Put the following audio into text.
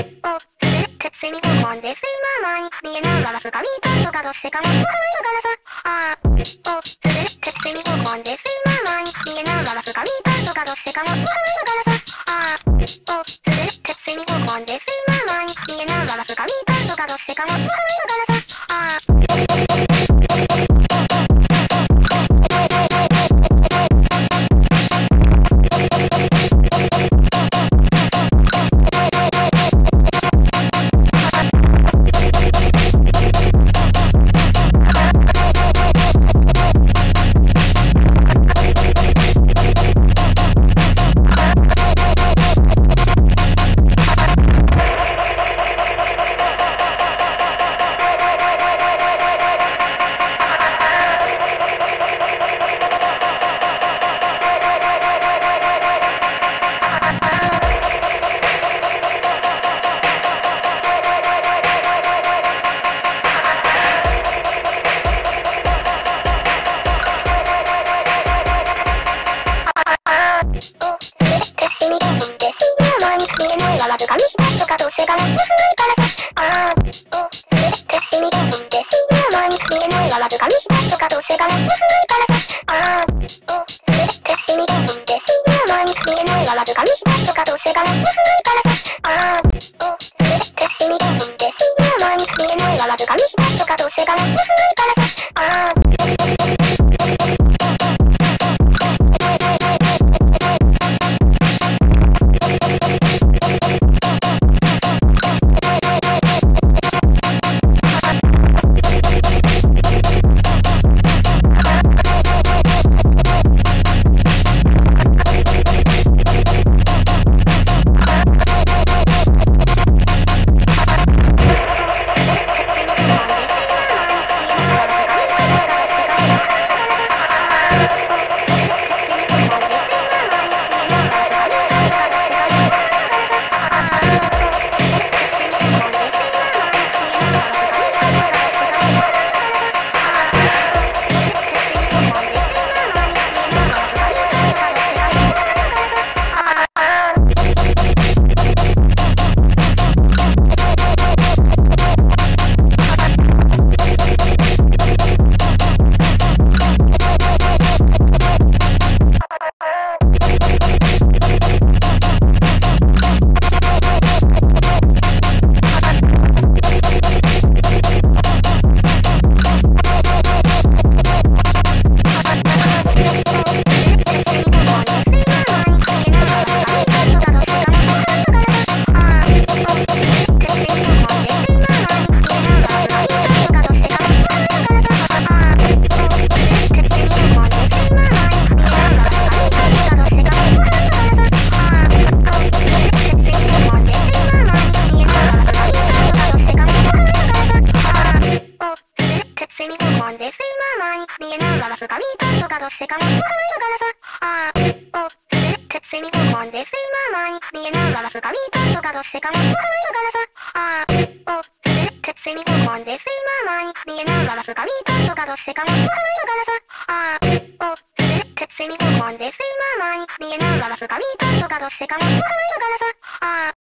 お、鉄に込んで睡魔前に見えないガラス紙とかどうしてかも不安ガラス。あー、お、鉄に込んで睡魔前に見えないガラス紙とかどうしてかも不安ガラス。あー、お、鉄に込んで睡魔前に見えないガラス紙とかどうしてかも不安ガラス。あー、ガラス紙とかどうせがないガラス。あー、お、鉄に込んで睡魔前に見えないガラス紙とかどうせがないガラス。あー、お、鉄に込んで睡魔前に見えないガラス紙とかどうせがないガラス。あー、お、鉄に込んで睡魔前に見えないガラス紙とかどうせがないガラス。あー、見えないガラス紙とかどうしてかも不安ガラス。あー、お、鉄に込んで睡魔前に見えないガラス紙とかどうしてかも不安ガラス。あー、お、鉄に込んで睡魔前に見えないガラス紙とかどうしてかも不安ガラス。あー、お、鉄に込んで睡魔前に見えないガラス紙とかどうしてかも不安ガラス。あー